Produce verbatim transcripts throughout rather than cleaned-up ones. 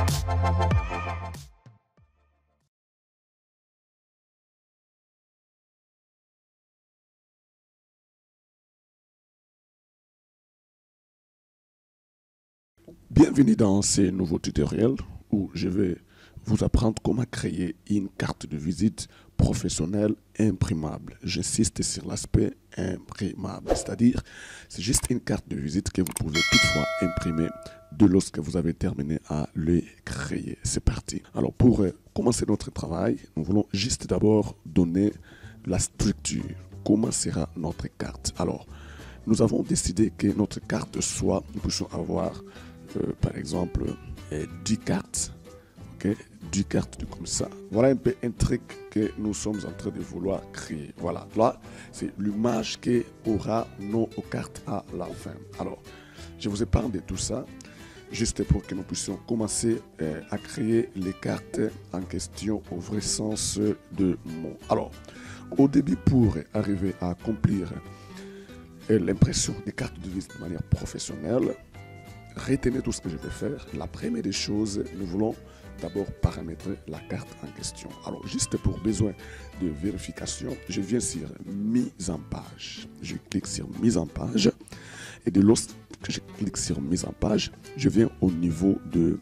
Bienvenue dans ce nouveau tutoriel où je vais vous apprendre comment créer une carte de visite professionnelle imprimable. J'insiste sur l'aspect imprimable, c'est-à-dire c'est juste une carte de visite que vous pouvez toutefois imprimer de lorsque vous avez terminé à le créer. C'est parti. Alors pour euh, commencer notre travail, nous voulons juste d'abord donner la structure. Comment sera notre carte? Alors, nous avons décidé que notre carte soit, nous puissions avoir Euh, par exemple euh, dix cartes, ok, dix cartes comme ça. Voilà un peu un truc que nous sommes en train de vouloir créer. Voilà, là c'est l'image qui aura nos cartes à la fin. Alors, je vous épargne de tout ça, juste pour que nous puissions commencer euh, à créer les cartes en question au vrai sens de mots. Alors, au début, pour arriver à accomplir euh, l'impression des cartes de visite de manière professionnelle, retenez tout ce que je vais faire. La première des choses, nous voulons d'abord paramétrer la carte en question. Alors, juste pour besoin de vérification, je viens sur mise en page. Je clique sur mise en page. Et de lorsque je clique sur mise en page, je viens au niveau de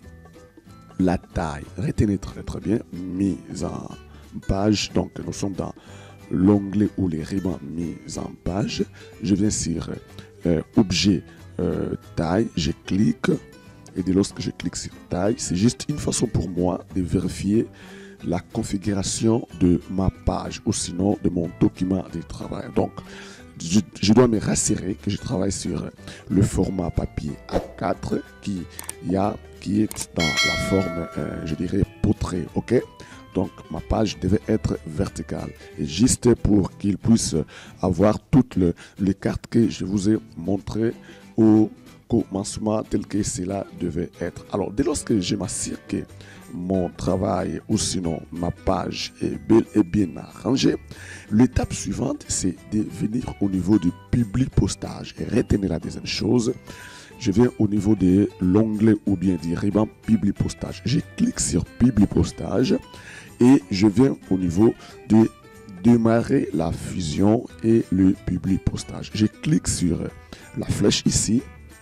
la taille. Retenez très très bien, mise en page. Donc, nous sommes dans l'onglet ou les rubans mise en page. Je viens sur euh, objet. Euh, taille, je clique et dès lorsque je clique sur taille, c'est juste une façon pour moi de vérifier la configuration de ma page ou sinon de mon document de travail. Donc, je, je dois me rassurer que je travaille sur le format papier A quatre qui, y a, qui est dans la forme, euh, je dirais, portrait, ok? Donc, ma page devait être verticale. Et juste pour qu'il puisse avoir toutes le, les cartes que je vous ai montrées au commencement tel que cela devait être. Alors, dès lors que je m'assure que mon travail ou sinon ma page est bel et bien arrangée, l'étape suivante, c'est de venir au niveau du public postage. Et retenez la deuxième chose, je viens au niveau de l'onglet ou bien du ruban public postage. Je clique sur public postage et je viens au niveau de démarrer la fusion et le public postage. Je clique sur la flèche ici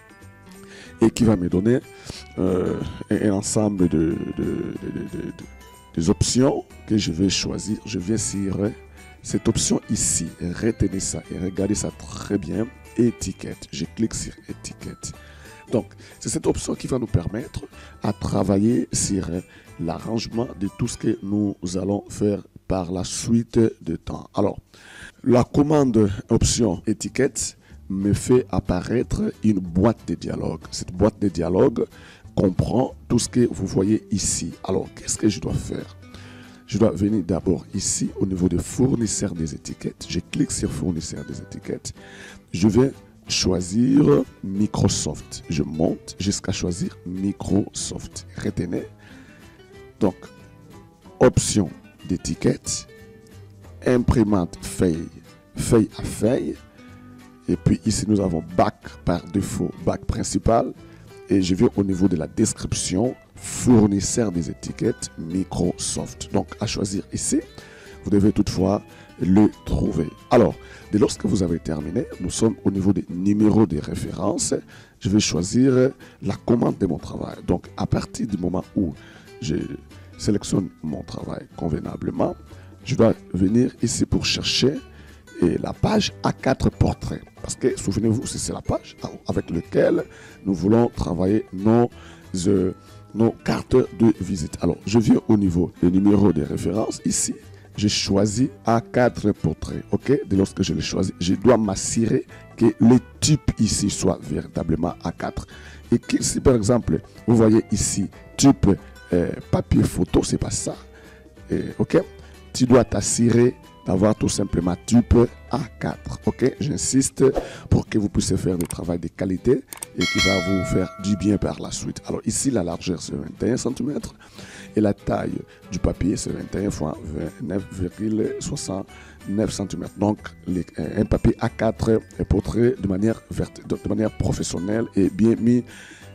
et qui va me donner euh, un ensemble de, de, de, de, de, des options que je vais choisir. Je viens sur cette option ici. Retenez ça et regardez ça très bien. Étiquette. Je clique sur étiquette. Donc, c'est cette option qui va nous permettre à travailler sur l'arrangement de tout ce que nous allons faire par la suite de temps. Alors, la commande option étiquette me fait apparaître une boîte de dialogue. Cette boîte de dialogue comprend tout ce que vous voyez ici. Alors, qu'est-ce que je dois faire? Je dois venir d'abord ici au niveau de fournisseur des étiquettes. Je clique sur fournisseur des étiquettes. Je vais choisir Microsoft. Je monte jusqu'à choisir Microsoft. Retenez. Donc, option d'étiquette, imprimante feuille, feuille à feuille. Et puis ici, nous avons bac par défaut, bac principal. Et je vais au niveau de la description, fournisseur des étiquettes, Microsoft. Donc, à choisir ici, vous devez toutefois le trouver. Alors, dès lorsque vous avez terminé, nous sommes au niveau des numéros de référence. Je vais choisir la commande de mon travail. Donc, à partir du moment où je sélectionne mon travail convenablement, je dois venir ici pour chercher et la page A quatre portrait. Parce que, souvenez-vous, c'est la page avec laquelle nous voulons travailler nos, euh, nos cartes de visite. Alors, je viens au niveau des numéros de référence. Ici, j'ai choisi A quatre portrait. OK? Dès lorsque je l'ai choisi, je dois m'assurer que le type ici soit véritablement A quatre. Et que si, par exemple, vous voyez ici, type euh, papier photo, c'est pas ça. Et, OK? Tu dois t'assurer d'avoir tout simplement type A quatre. Ok, j'insiste pour que vous puissiez faire du travail de qualité et qui va vous faire du bien par la suite. Alors ici, la largeur c'est vingt et un centimètres et la taille du papier c'est vingt et un fois vingt-neuf virgule soixante-neuf centimètres. Donc les, un papier A quatre est portrait de manière, verte, de manière professionnelle et bien mis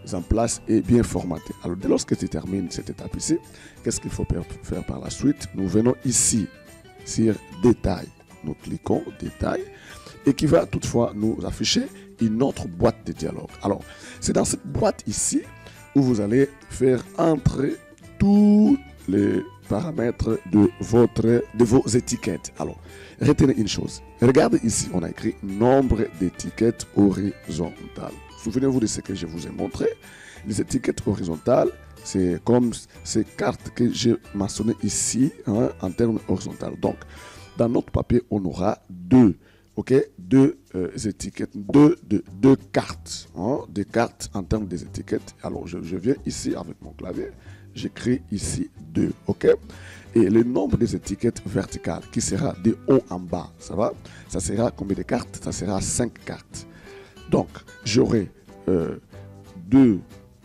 en place et bien formatée. Alors, dès lors que tu termines cette étape ici, qu'est-ce qu'il faut faire par la suite? Nous venons ici sur Détail. Nous cliquons Détail et qui va toutefois nous afficher une autre boîte de dialogue. Alors, c'est dans cette boîte ici où vous allez faire entrer tous les paramètres de, votre, de vos étiquettes. Alors, retenez une chose. Regardez ici, on a écrit nombre d'étiquettes horizontales. Souvenez-vous de ce que je vous ai montré. Les étiquettes horizontales, c'est comme ces cartes que j'ai mentionnées ici, hein, en termes horizontaux. Donc, dans notre papier, on aura deux, ok, deux euh, étiquettes, deux, deux, deux cartes, hein, des cartes en termes des étiquettes. Alors, je, je viens ici avec mon clavier, j'écris ici deux, ok. Et le nombre des étiquettes verticales qui sera de haut en bas, ça va? Ça sera combien de cartes? Ça sera cinq cartes. Donc, j'aurai euh, deux,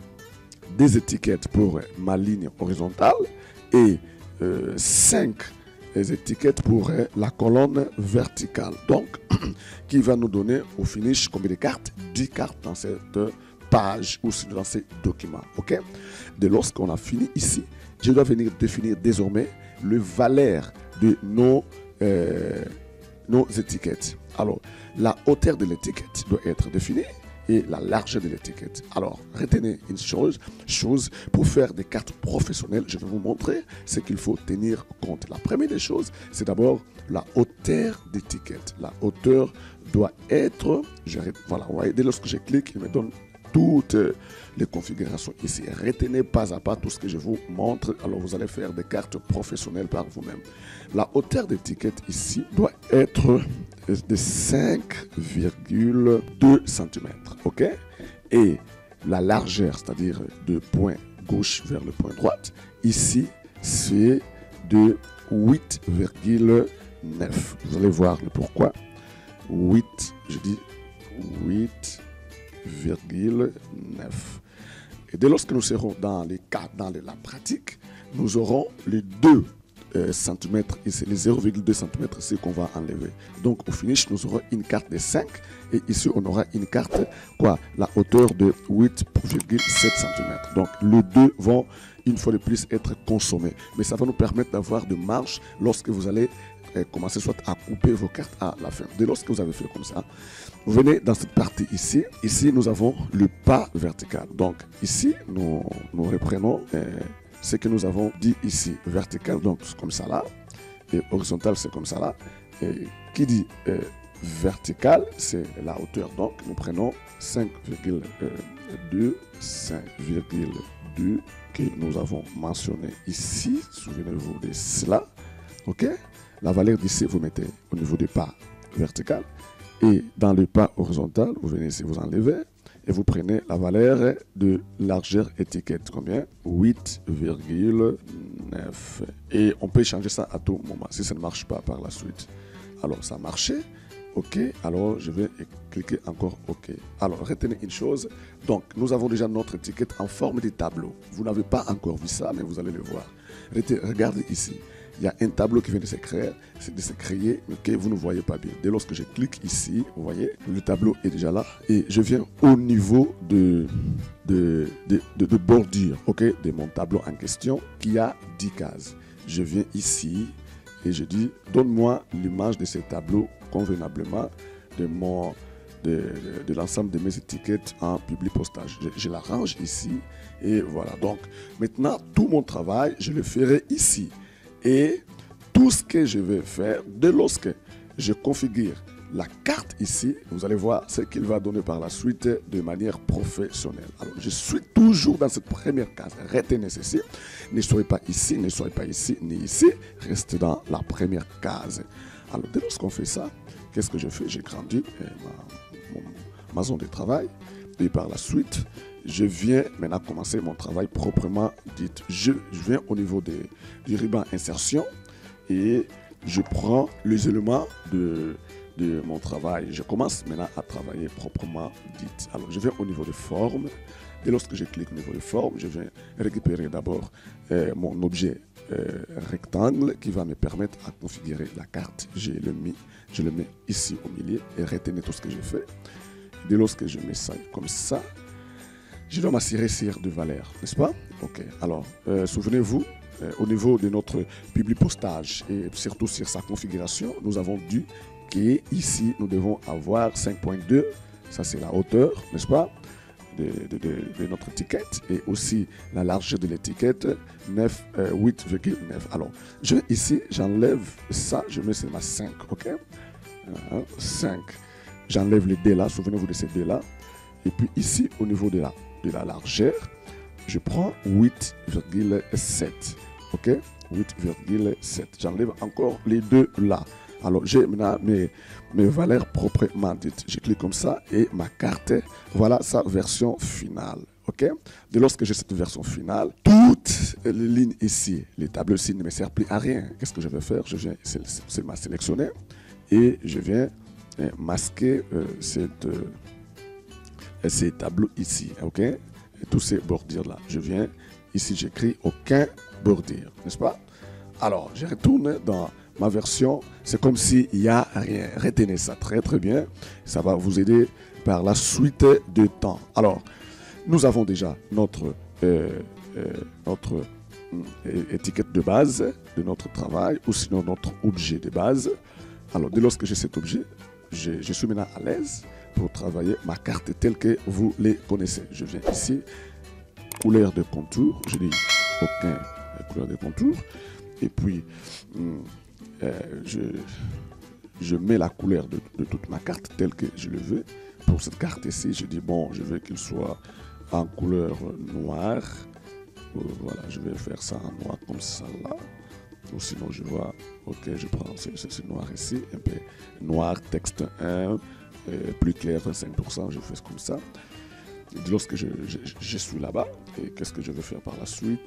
des étiquettes pour ma ligne horizontale et euh, cinq étiquettes pour euh, la colonne verticale. Donc, qui va nous donner au finish combien de cartes? dix cartes dans cette page ou dans ces documents. Ok? Dès lorsqu'on a fini ici, je dois venir définir désormais le valeur de nos, euh, nos étiquettes. Alors, la hauteur de l'étiquette doit être définie et la largeur de l'étiquette. Alors, retenez une chose, chose, pour faire des cartes professionnelles, je vais vous montrer ce qu'il faut tenir compte. La première des choses, c'est d'abord la hauteur d'étiquette. La hauteur doit être, je, voilà, vous voyez, dès lorsque je clique, il me donne toutes les configurations ici. Retenez pas à pas tout ce que je vous montre. Alors, vous allez faire des cartes professionnelles par vous-même. La hauteur d'étiquette ici doit être de cinq virgule deux centimètres. OK? Et la largeur, c'est-à-dire de point gauche vers le point droite, ici, c'est de huit virgule neuf. Vous allez voir le pourquoi. huit, je dis huit virgule neuf. Et dès lorsque nous serons dans les cas, dans les, la pratique, nous aurons les deux euh, centimètres ici, les zéro virgule deux centimètres ici qu'on va enlever. Donc au finish, nous aurons une carte de cinq et ici on aura une carte, quoi, la hauteur de huit virgule sept centimètres. Donc les deux vont une fois de plus être consommés. Mais ça va nous permettre d'avoir de marge lorsque vous allez euh, commencer soit à couper vos cartes à la fin. Dès lorsque vous avez fait comme ça, vous venez dans cette partie ici. Ici, nous avons le pas vertical. Donc, ici, nous, nous reprenons euh, ce que nous avons dit ici. Vertical, donc c'est comme ça là. Et horizontal, c'est comme ça là. Et qui dit euh, vertical, c'est la hauteur. Donc, nous prenons cinq virgule deux, cinq virgule deux que nous avons mentionné ici. Souvenez-vous de cela. OK? La valeur d'ici, vous mettez au niveau du pas vertical. Et dans le pas horizontal, vous venez ici, vous enlevez et vous prenez la valeur de largeur étiquette. Combien? huit virgule neuf. Et on peut changer ça à tout moment si ça ne marche pas par la suite. Alors, ça a marché. OK. Alors, je vais cliquer encore OK. Alors, retenez une chose. Donc, nous avons déjà notre étiquette en forme de tableau. Vous n'avez pas encore vu ça, mais vous allez le voir. Regardez ici. Il y a un tableau qui vient de se créer, de se créer, mais que vous ne voyez pas bien. Dès lorsque je clique ici, vous voyez, le tableau est déjà là. Et je viens au niveau de, de, de, de, de bordure, okay, de mon tableau en question, qui a dix cases. Je viens ici et je dis, donne-moi l'image de ce tableau convenablement de mon... de, de, de l'ensemble de mes étiquettes en public postage. Je, je la range ici et voilà. Donc, maintenant, tout mon travail, je le ferai ici. Et tout ce que je vais faire, dès lorsque je configure la carte ici, vous allez voir ce qu'il va donner par la suite de manière professionnelle. Alors, je suis toujours dans cette première case. Retenez ceci. Ne soyez pas ici, ne soyez pas ici, ni ici. Restez dans la première case. Alors, dès lorsqu'on fait ça, qu'est-ce que je fais? J'ai grandi ma, mon, ma zone de travail. Et par la suite, je viens maintenant commencer mon travail proprement dit. Je, je viens au niveau de, du ruban insertion et je prends les éléments de, de mon travail. Je commence maintenant à travailler proprement dit. Alors, je viens au niveau de forme. Et lorsque je clique au niveau de forme, je viens récupérer d'abord euh, mon objet euh, rectangle qui va me permettre à configurer la carte. Je le mets, je le mets ici au milieu et retenez tout ce que j'ai fait. Dès lorsque je mets ça comme ça, je dois m'assurer sur de valeurs, n'est-ce pas? Ok, alors, euh, souvenez-vous, euh, au niveau de notre publipostage et surtout sur sa configuration, nous avons dit qu'ici, nous devons avoir cinq point deux, ça c'est la hauteur, n'est-ce pas? De, de, de, de notre étiquette et aussi la largeur de l'étiquette neuf, euh, huit virgule neuf. Alors, je, ici, j'enlève ça, je mets seulement cinq, ok? Euh, cinq. J'enlève les dés là, souvenez-vous de ces dés là. Et puis ici, au niveau de la, de la largeur, je prends huit virgule sept, ok? huit virgule sept. J'enlève encore les deux là. Alors, j'ai maintenant mes, mes valeurs proprement dites. Je clique comme ça et ma carte, voilà sa version finale. Ok? Dès lors que j'ai cette version finale, toutes les lignes ici, les tableaux ici ne me servent plus à rien. Qu'est-ce que je vais faire? Je viens seulement sélectionner et je viens euh, masquer euh, cette, euh, ces tableaux ici. Ok? Et tous ces bordures là. Je viens ici, j'écris aucun bordure, n'est-ce pas? Alors, je retourne dans ma version, c'est comme s'il n'y a rien. Retenez ça très très bien. Ça va vous aider par la suite de temps. Alors, nous avons déjà notre, euh, euh, notre euh, étiquette de base de notre travail ou sinon notre objet de base. Alors, dès lors que j'ai cet objet, je, je suis maintenant à l'aise pour travailler ma carte telle que vous les connaissez. Je viens ici, couleur de contour. Je dis aucun couleur de contour. Et puis, hum, Euh, je, je mets la couleur de, de toute ma carte telle que je le veux. Pour cette carte ici, je dis bon, je veux qu'il soit en couleur noire. Euh, voilà, je vais faire ça en noir comme ça là. Ou sinon, je vois, ok, je prends ce, ce, ce noir ici, un peu noir, texte un, euh, plus clair, vingt-cinq pour cent, je fais comme ça. Et lorsque je, je, je suis là-bas, et qu'est-ce que je vais faire par la suite?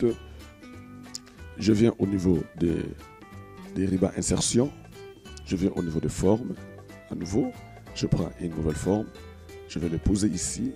Je viens au niveau des des rubans insertion, je viens au niveau de forme, à nouveau, je prends une nouvelle forme, je vais le poser ici,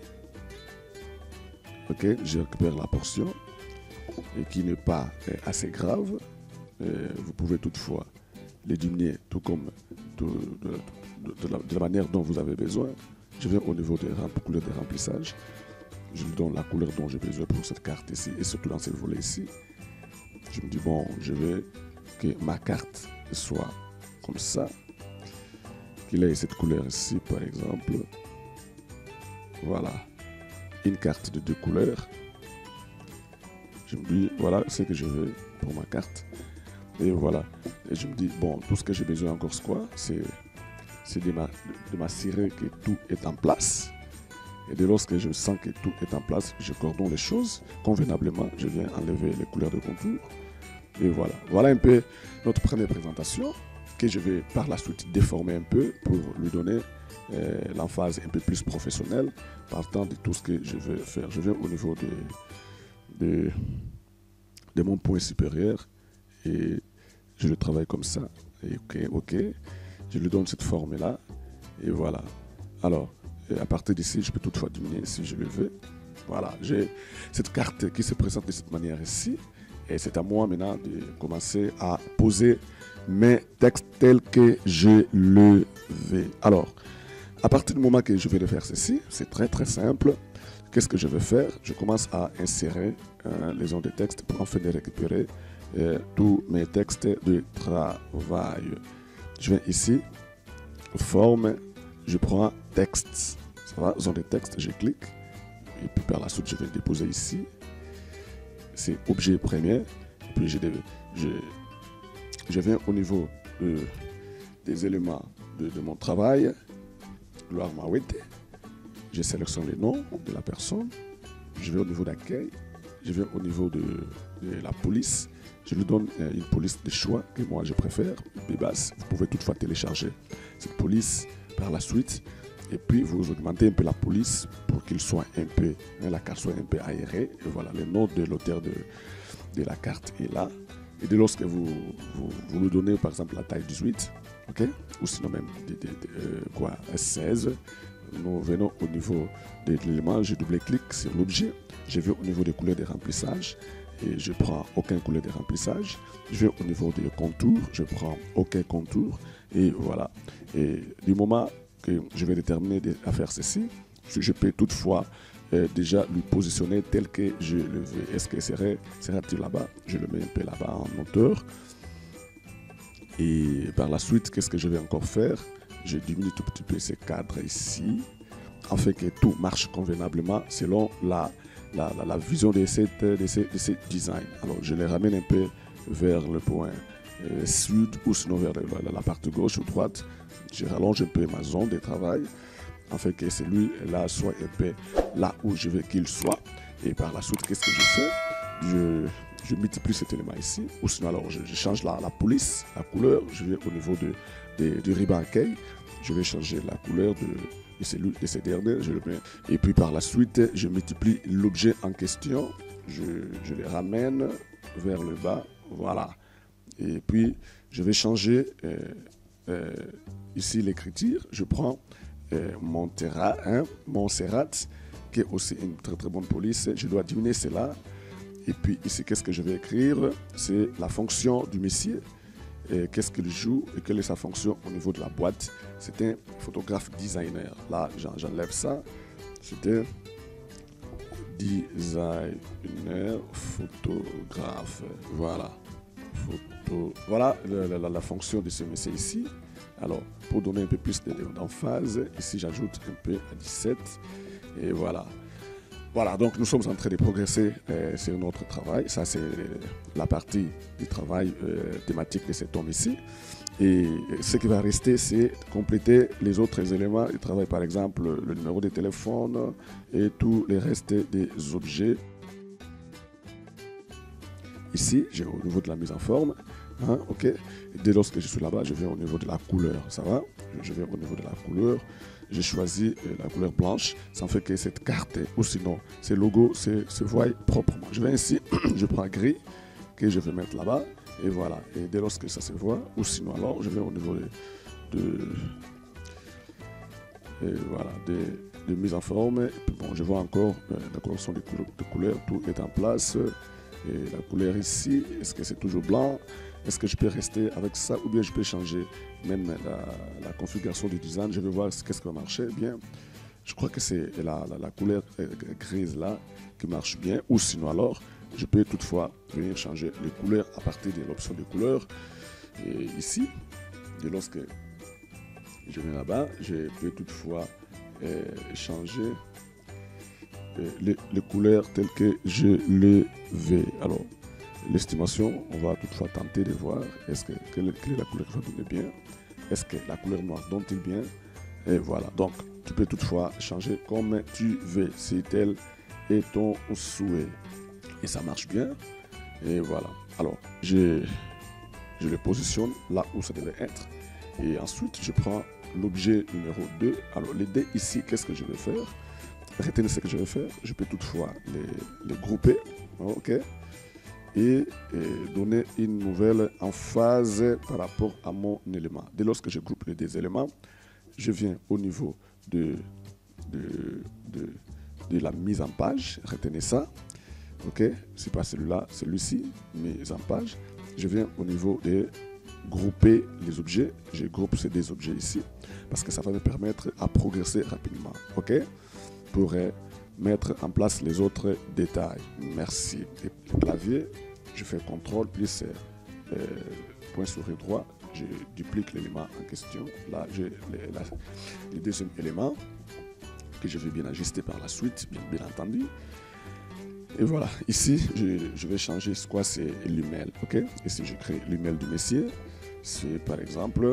ok, je récupère la portion, et qui n'est pas euh, assez grave, euh, vous pouvez toutefois les diminuer tout comme de, de, de, de, la, de la manière dont vous avez besoin. Je viens au niveau des couleurs de remplissage, je lui donne la couleur dont j'ai besoin pour cette carte ici, et surtout dans ce volet ici, je me dis bon, je vais que ma carte soit comme ça, qu'il ait cette couleur ici par exemple, voilà, une carte de deux couleurs, je me dis voilà ce que je veux pour ma carte, et voilà, et je me dis bon, tout ce que j'ai besoin encore c'est quoi, c'est de m'assurer que tout est en place, et dès lors que je sens que tout est en place, je coordonne les choses convenablement, je viens enlever les couleurs de contour. Et voilà, voilà un peu notre première présentation que je vais par la suite déformer un peu pour lui donner euh, l'emphase un peu plus professionnelle partant de tout ce que je veux faire. Je viens au niveau de, de, de mon point supérieur et je le travaille comme ça. Et ok, ok, je lui donne cette forme-là et voilà. Alors, à partir d'ici, je peux toutefois diminuer si je le veux. Voilà, j'ai cette carte qui se présente de cette manière ici. Et c'est à moi maintenant de commencer à poser mes textes tels que je le veux. Alors, à partir du moment que je vais le faire ceci, c'est très très simple. Qu'est-ce que je vais faire? Je commence à insérer euh, les zones de texte pour enfin de récupérer euh, tous mes textes de travail. Je viens ici, forme, je prends texte. Ça va, zone de texte, je clique. Et puis par la suite, je vais le déposer ici. C'est objet premier, et puis je, je, je viens au niveau de, des éléments de, de mon travail, Gloire Mawete, je sélectionne le nom de la personne, je vais au niveau d'accueil, je viens au niveau de, de la police, je lui donne une police de choix que moi je préfère, Bebas. Vous pouvez toutefois télécharger cette police par la suite. Et puis vous augmentez un peu la police pour qu'il soit un peu, hein, la carte soit un peu aérée. Et voilà, le nom de l'auteur de, de la carte est là. Et dès lors que vous, vous, vous lui donnez par exemple la taille dix-huit, ok, ou sinon même de, de, de, euh, quoi, seize, nous venons au niveau de l'élément, je double-clique sur l'objet, je vais au niveau des couleurs de remplissage et je prends aucun couleur de remplissage. Je vais au niveau des contours, je prends aucun contour et voilà. Et du moment que je vais déterminer à faire ceci, je peux toutefois euh, déjà lui positionner tel que je le veux. Est-ce que serait, sera-t-il là-bas? Je le mets un peu là-bas en hauteur. Et par la suite, qu'est-ce que je vais encore faire? Je diminue tout petit peu ces cadres ici, afin que tout marche convenablement selon la, la, la, la vision de cette, de, ces, de ces designs. Alors, je les ramène un peu vers le point euh, sud ou sinon vers la, la partie gauche ou droite. Je rallonge un peu ma zone de travail, afin que celui-là soit un peu là où je veux qu'il soit. Et par la suite, qu'est-ce que je fais? Je, je multiplie cet élément ici, ou sinon alors je, je change la, la police, la couleur. Je vais au niveau de, de, du ruban accueil, je vais changer la couleur de, de, celui, de ces derniers, je le mets. Et puis par la suite, je multiplie l'objet en question, je, je le ramène vers le bas, voilà. Et puis je vais changer euh, euh, ici l'écriture, je prends euh, mon terrain, hein, mon Montserrat, qui est aussi une très très bonne police, je dois diminuer cela. Et puis ici, qu'est-ce que je vais écrire? C'est la fonction du monsieur. Qu'est-ce qu'il joue et quelle est sa fonction au niveau de la boîte? C'est un photographe designer. Là, j'enlève ça. C'était designer, photographe. Voilà. Photo. Voilà la, la, la fonction de ce monsieur ici. Alors, pour donner un peu plus d'emphase, ici, j'ajoute un peu à dix-sept. Et voilà. Voilà, donc nous sommes en train de progresser euh, sur notre travail. Ça, c'est la partie du travail euh, thématique de cet homme ici. Et ce qui va rester, c'est compléter les autres éléments du travail, par exemple le numéro de téléphone et tous les restes des objets. Ici, j'ai au niveau de la mise en forme. Hein, ok. Dès lors que je suis là-bas, je vais au niveau de la couleur. Ça va? Je vais au niveau de la couleur. J'ai choisi la couleur blanche. Ça fait que cette carte, ou sinon, ces logos se, se voient proprement. Je vais ainsi, je prends gris, que je vais mettre là-bas. Et voilà. Et dès lors que ça se voit, ou sinon, alors, je vais au niveau de, de, et voilà, de, de mise en forme. Et puis, bon, je vois encore euh, la correction des couleurs, de couleurs. Tout est en place. Et la couleur ici, est-ce que c'est toujours blanc? Est-ce que je peux rester avec ça ou bien je peux changer même la, la configuration du design? Je vais voir qu'est-ce qui va marcher bien. Je crois que c'est la, la, la couleur grise là qui marche bien. Ou sinon alors, je peux toutefois venir changer les couleurs à partir de l'option de couleurs. Et ici, dès lorsque je viens là-bas, je peux toutefois euh, changer euh, les, les couleurs telles que je le veux. Alors, l'estimation, on va toutefois tenter de voir est-ce que quelle, quelle est la couleur qui va donner bien, est-ce que la couleur noire donne-t-il bien, et voilà. Donc, tu peux toutefois changer comme tu veux, si tel est ton souhait. Et ça marche bien, et voilà. Alors, je, je le positionne là où ça devait être, et ensuite, je prends l'objet numéro deux. Alors, les dés ici, qu'est-ce que je vais faire? Retenez ce que je vais faire, je peux toutefois les, les grouper, ok? Et, et donner une nouvelle emphase par rapport à mon élément. Dès lors que je groupe les deux éléments, je viens au niveau de, de, de, de la mise en page. Retenez ça. Ok, c'est pas celui-là, celui-ci, mise en page. Je viens au niveau de grouper les objets. Je groupe ces deux objets ici parce que ça va me permettre à progresser rapidement. Ok, pour mettre en place les autres détails. Merci. Et le clavier, je fais contrôle plus euh, point souris droit, je duplique l'élément en question. Là, j'ai le deuxième élément que je vais bien ajuster par la suite, bien, bien entendu. Et voilà, ici, je, je vais changer ce quoi, c'est l'email. Ok, ici, je crée l'email du messier. C'est par exemple.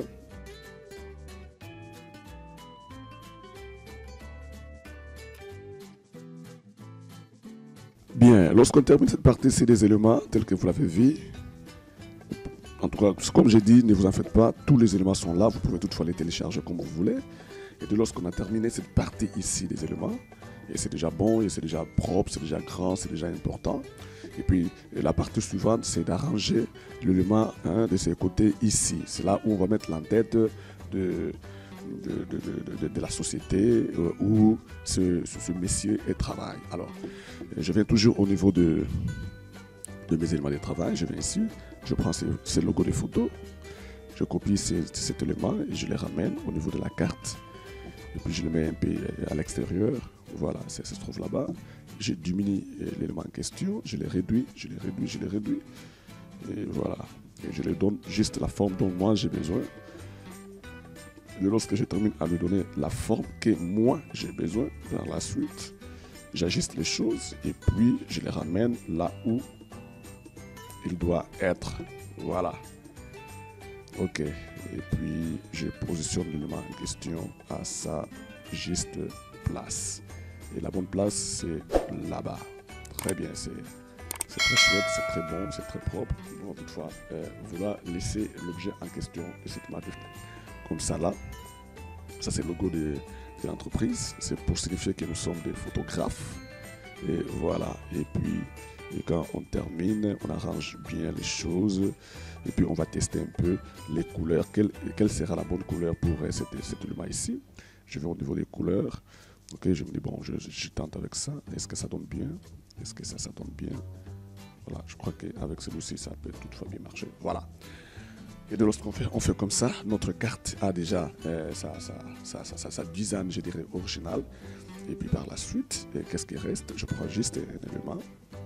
Bien, lorsqu'on termine cette partie-ci des éléments tels que vous l'avez vu, en tout cas, comme j'ai dit, ne vous en faites pas, tous les éléments sont là, vous pouvez toutefois les télécharger comme vous voulez. Et de lorsqu'on a terminé cette partie ici des éléments, et c'est déjà bon, et c'est déjà propre, c'est déjà grand, c'est déjà important. Et puis la partie suivante, c'est d'arranger l'élément hein, de ces côtés ici. C'est là où on va mettre l'entête de... De, de, de, de, de la société euh, où ce, ce, ce monsieur est travail. Alors, je viens toujours au niveau de, de mes éléments de travail. Je viens ici, je prends ces, ces logos de photos, je copie ces, cet élément et je les ramène au niveau de la carte. Et puis je les mets un peu à l'extérieur. Voilà, ça se trouve là-bas. Je diminue l'élément en question, je les réduis, je les réduis, je les réduis. Et voilà. Et je les donne juste la forme dont moi j'ai besoin. Et lorsque je termine à lui donner la forme que moi j'ai besoin, par la suite, j'ajuste les choses et puis je les ramène là où il doit être. Voilà. Ok. Et puis je positionne l'élément en question à sa juste place. Et la bonne place, c'est là-bas. Très bien, c'est très chouette, c'est très bon, c'est très propre. Bon, toutefois, euh, voilà, laisser l'objet en question de cette manière. Comme ça là. Ça, c'est le logo de, de l'entreprise. C'est pour signifier que nous sommes des photographes. Et voilà. Et puis, et quand on termine, on arrange bien les choses. Et puis, on va tester un peu les couleurs. Quelle, quelle sera la bonne couleur pour cet, cet élément ici? Je vais au niveau des couleurs. Ok, je me dis, bon, je, je tente avec ça. Est-ce que ça donne bien? Est-ce que ça, ça donne bien? Voilà, je crois qu'avec celui-ci, ça peut toutefois bien marcher. Voilà. Et de lorsqu'on fait, on fait comme ça, notre carte a déjà euh, sa, sa, sa, sa, sa, sa design, je dirais, original. Et puis par la suite, qu'est-ce qui reste? Je prends juste un élément.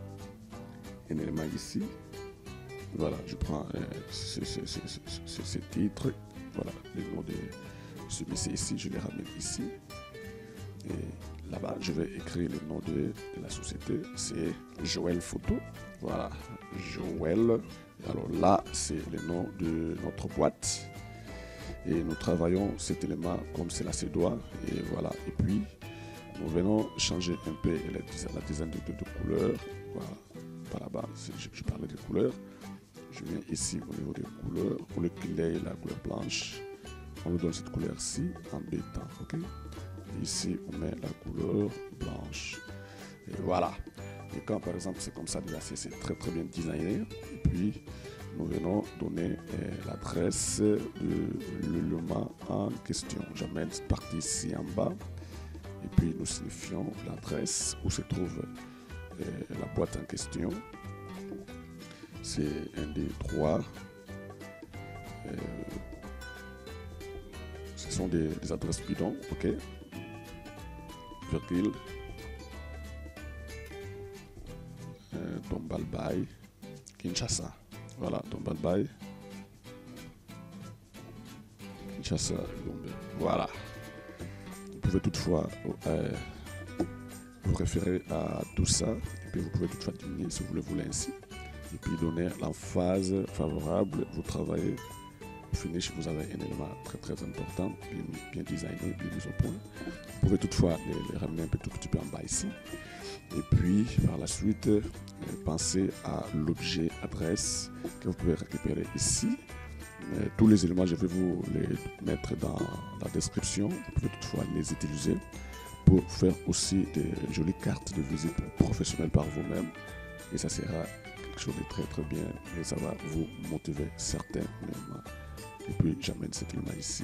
Un élément ici. Voilà, je prends euh, ce, ce, ce, ce, ce titre. Voilà, le nom de celui-ci ici, je les ramène ici. Et là-bas, je vais écrire le nom de, de la société. C'est Joël Photo. Voilà, Joël. Alors là, c'est le nom de notre boîte. Et nous travaillons cet élément comme cela se doit. Et voilà. Et puis, nous venons changer un peu la dizaine, la dizaine de, de, de couleurs. Voilà. Par là-bas, je, je parlais des couleurs. Je viens ici au niveau des couleurs. Au lieu qu'il ait la couleur blanche, on nous donne cette couleur-ci en deux temps. Ok? Et ici, on met la couleur blanche. Et voilà. Et quand par exemple c'est comme ça, déjà c'est très très bien designé. Et puis nous venons donner euh, l'adresse de l'élément en question. J'amène cette partie ici en bas. Et puis nous signifions l'adresse où se trouve euh, la boîte en question. C'est un des trois. Euh, ce sont des, des adresses bidons, ok? Virgule. Tombalbaye, Kinshasa. Voilà, Tombalbaye, Kinshasa, Gombe. Voilà. Vous pouvez toutefois euh, vous référer à tout ça. Et puis vous pouvez toutefois diminuer si vous le voulez ainsi. Et puis donner l'emphase favorable. Vous travaillez. Au finish, vous avez un élément très très important, bien, bien designé, bien mis au point. Vous pouvez toutefois les, les ramener un peu tout petit peu en bas ici. Et puis, par la suite, euh, pensez à l'objet adresse que vous pouvez récupérer ici. Euh, tous les éléments, je vais vous les mettre dans la description. Vous pouvez toutefois les utiliser pour faire aussi des jolies cartes de visite professionnelles par vous-même. Et ça sera quelque chose de très très bien et ça va vous motiver certainement. Et puis, j'amène cet élément ici.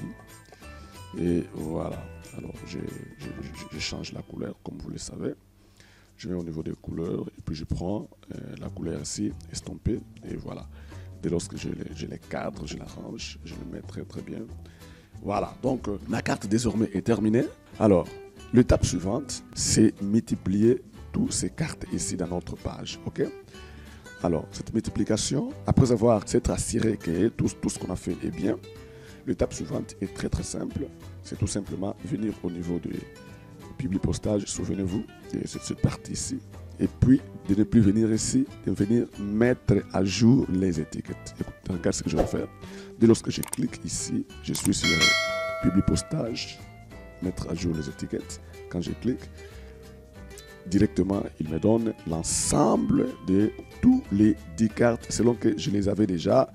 Et voilà. Alors, je, je, je, je change la couleur, comme vous le savez. Je vais au niveau des couleurs et puis je prends euh, la couleur ici, estampée, et voilà. Dès lorsque je les, je les cadre, je l'arrange, je le mets très très bien. Voilà, donc euh, ma carte désormais est terminée. Alors, l'étape suivante, c'est multiplier toutes ces cartes ici dans notre page, ok? Alors, cette multiplication, après avoir s'être assuré que tout, tout ce qu'on a fait est bien, l'étape suivante est très très simple. C'est tout simplement venir au niveau de Publipostage, souvenez-vous de cette, cette partie ici. Et puis, de ne plus venir ici, de venir mettre à jour les étiquettes. Écoutez, regarde ce que je vais faire. Dès lorsque je clique ici, je suis sur Publipostage, mettre à jour les étiquettes. Quand je clique, directement, il me donne l'ensemble de tous les dix cartes selon que je les avais déjà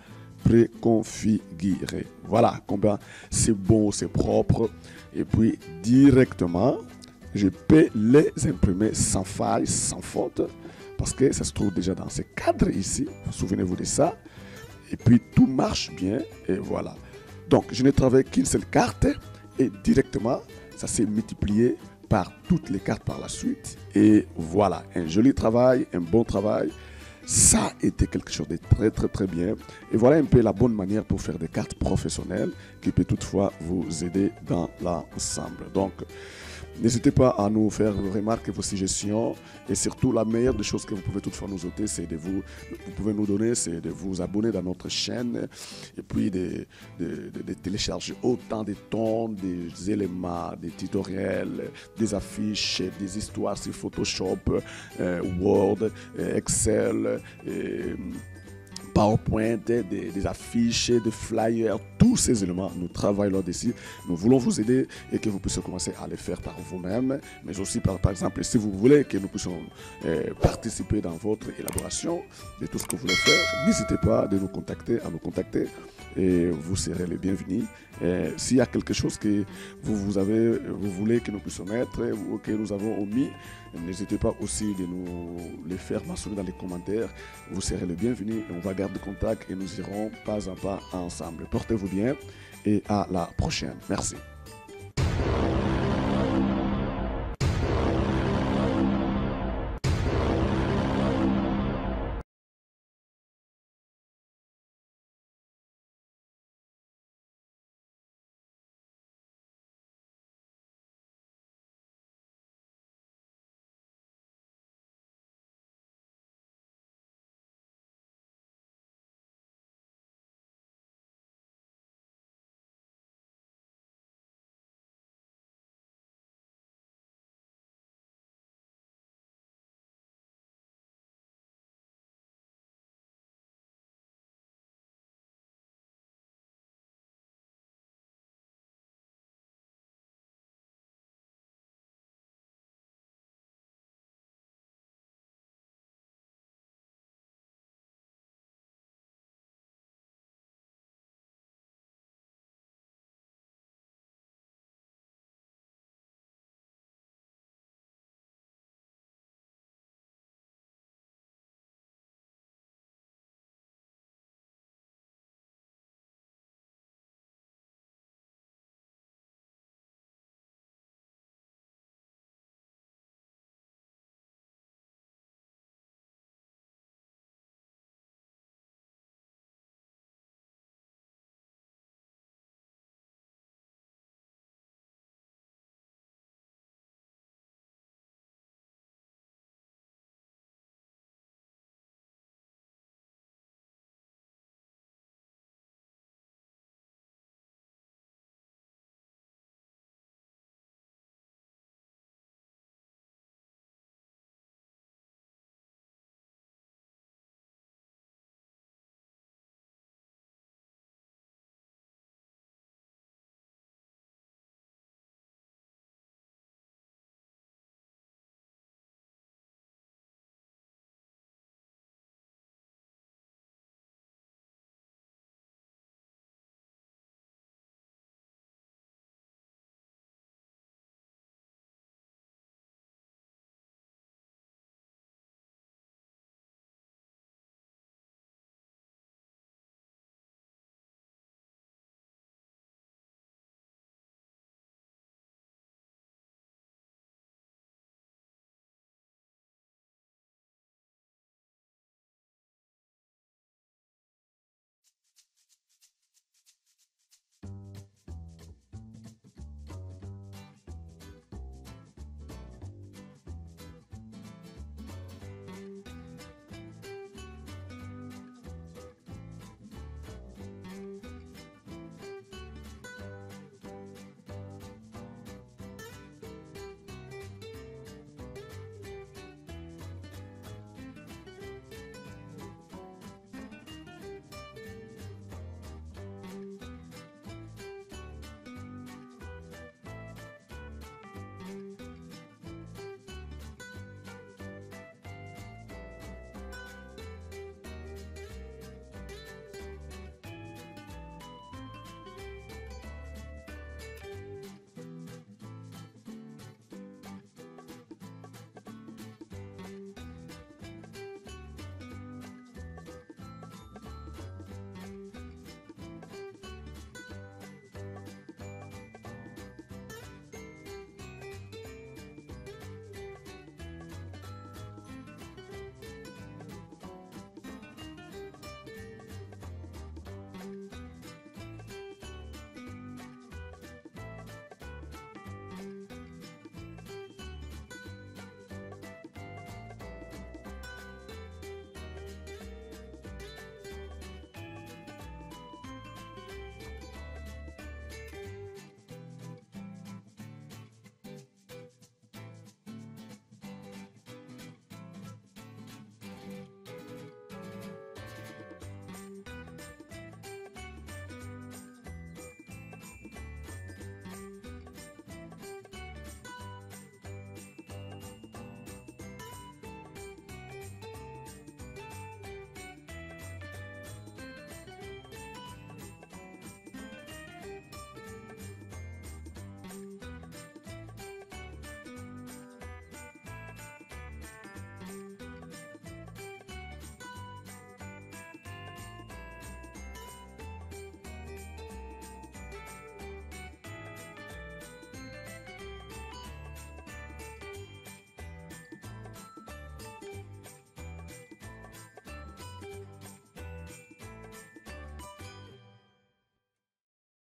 préconfigurées. Voilà, combien c'est bon, c'est propre. Et puis, directement, je peux les imprimer sans faille, sans faute, parce que ça se trouve déjà dans ce cadre ici. Souvenez-vous de ça. Et puis, tout marche bien, et voilà. Donc, je ne travaille qu'une seule carte, et directement, ça s'est multiplié par toutes les cartes par la suite. Et voilà, un joli travail, un bon travail. Ça a été quelque chose de très très très bien. Et voilà un peu la bonne manière pour faire des cartes professionnelles qui peut toutefois vous aider dans l'ensemble. Donc, n'hésitez pas à nous faire remarquer vos suggestions et surtout la meilleure des choses que vous pouvez toutefois nous ôter, c'est de vous, vous pouvez nous donner, c'est de vous abonner dans notre chaîne et puis de, de, de, de télécharger autant de tons, des éléments, des tutoriels, des affiches, des histoires sur Photoshop, euh, Word, euh, Excel, euh, PowerPoint, des, des affiches, des flyers, tous ces éléments, nous travaillons là-dessus. Nous voulons vous aider et que vous puissiez commencer à les faire par vous-même, mais aussi par, par exemple, si vous voulez que nous puissions euh, participer dans votre élaboration de tout ce que vous voulez faire, n'hésitez pas de nous contacter, à nous contacter et vous serez les bienvenus. S'il y a quelque chose que vous, vous, avez, vous voulez que nous puissions mettre ou que nous avons omis, n'hésitez pas aussi de nous les faire mentionner dans les commentaires. Vous serez les bienvenus et on va garder contact et nous irons pas à pas ensemble. Portez-vous bien et à la prochaine. Merci.